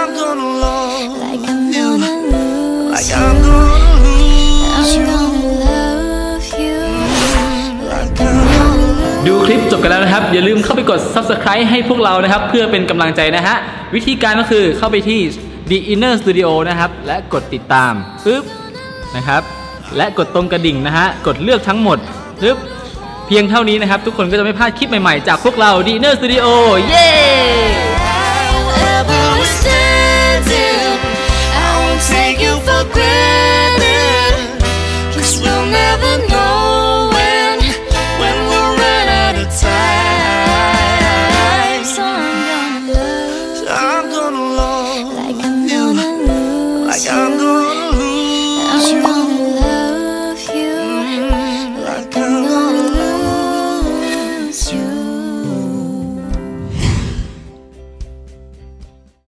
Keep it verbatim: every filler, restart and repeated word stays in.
I'm gonna love like I'm gonna lose like I'm gonna lose you love you like I'm gonna ดูคลิปจบกันแล้วนะครับอย่าลืมเข้าไปกด ซับสไครบ์ ให้พวกเรานะครับเพื่อเป็นกำลังใจนะฮะวิธีการก็คือเข้าไปที่ The Inner Studio นะครับและกดติดตามปึ๊บนะครับและกดตรงกระดิ่งนะฮะกดเลือกทั้งหมดปึ๊บเพียงเท่านี้นะครับทุกคนก็จะไม่พลาดคลิปใหม่ๆจากพวกเรา The Inner Studio เย้ like I'm gonna